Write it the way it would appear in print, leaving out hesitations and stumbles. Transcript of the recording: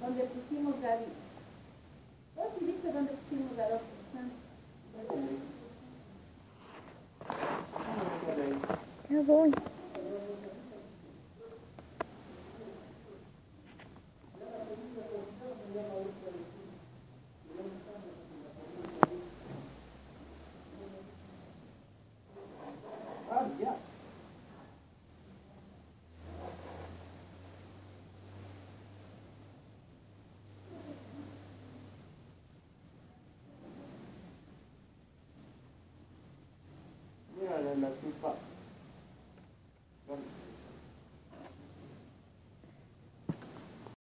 donde pusimos la... ¿Vos sí viste dónde pusimos la ropa? Ya voy. Ya. Mira la tipa.